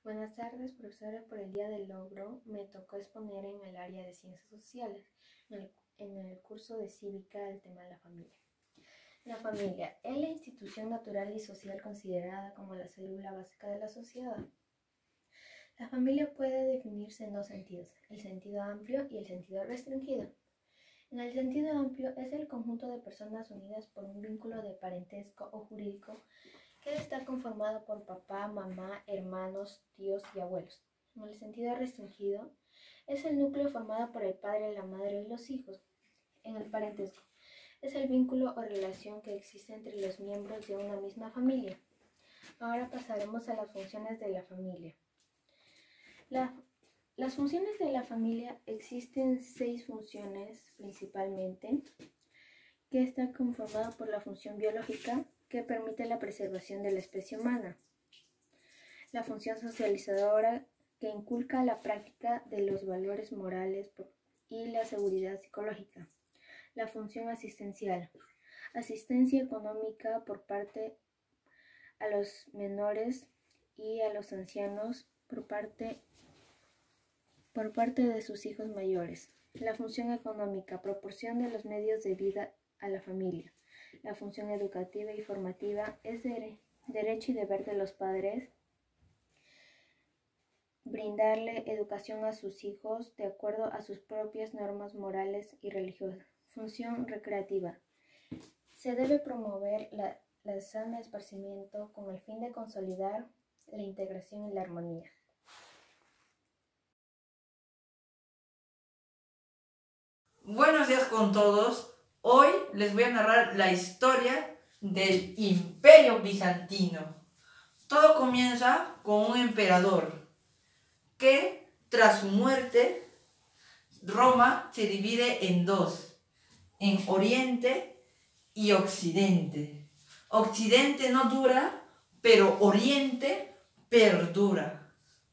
Buenas tardes, profesora. Por el Día del Logro me tocó exponer en el área de Ciencias Sociales, en el curso de Cívica, el tema de la familia. La familia es la institución natural y social considerada como la célula básica de la sociedad. La familia puede definirse en dos sentidos, el sentido amplio y el sentido restringido. En el sentido amplio es el conjunto de personas unidas por un vínculo de parentesco o jurídico que está conformado por papá, mamá, hermanos, tíos y abuelos. En el sentido restringido es el núcleo formado por el padre, la madre y los hijos. En el parentesco es el vínculo o relación que existe entre los miembros de una misma familia. Ahora pasaremos a las funciones de la familia. Las funciones de la familia existen 6 funciones principalmente, que está conformada por la función biológica, que permite la preservación de la especie humana. La función socializadora, que inculca la práctica de los valores morales y la seguridad psicológica. La función asistencial, asistencia económica por parte a los menores y a los ancianos por parte de sus hijos mayores. La función económica, proporción de los medios de vida a la familia. La función educativa y formativa es derecho y deber de los padres brindarle educación a sus hijos de acuerdo a sus propias normas morales y religiosas. Función recreativa. Se debe promover la sana esparcimiento con el fin de consolidar la integración y la armonía. Buenos días con todos. Hoy les voy a narrar la historia del Imperio Bizantino. Todo comienza con un emperador que, tras su muerte, Roma se divide en dos, en Oriente y Occidente. Occidente no dura, pero Oriente perdura.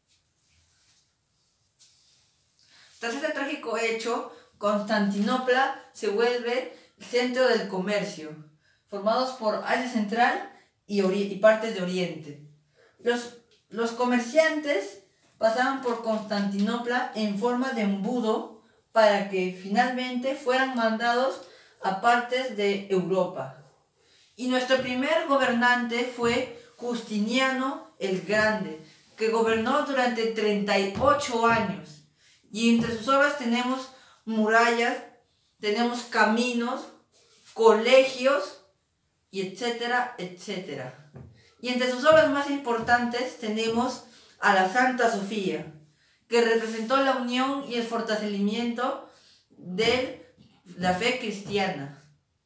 Tras este trágico hecho, Constantinopla se vuelve el centro del comercio, formados por Asia Central y partes de Oriente. Los comerciantes pasaban por Constantinopla en forma de embudo para que finalmente fueran mandados a partes de Europa. Y nuestro primer gobernante fue Justiniano el Grande, que gobernó durante 38 años. Y entre sus obras tenemos murallas, tenemos caminos, colegios, y etcétera, etcétera. Y entre sus obras más importantes tenemos a la Santa Sofía, que representó la unión y el fortalecimiento de la fe cristiana.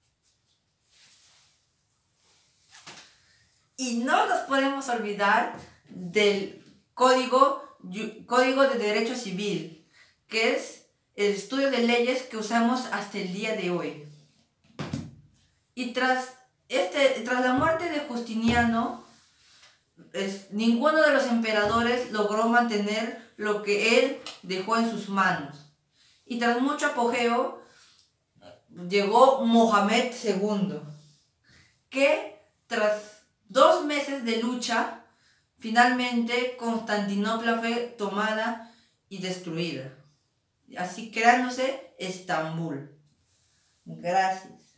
Y no nos podemos olvidar del Código de Derecho Civil, que es el estudio de leyes que usamos hasta el día de hoy. Y tras la muerte de Justiniano, ninguno de los emperadores logró mantener lo que él dejó en sus manos. Y tras mucho apogeo, llegó Mohamed II, que tras 2 meses de lucha, finalmente Constantinopla fue tomada y destruida, así creándose Estambul. Gracias.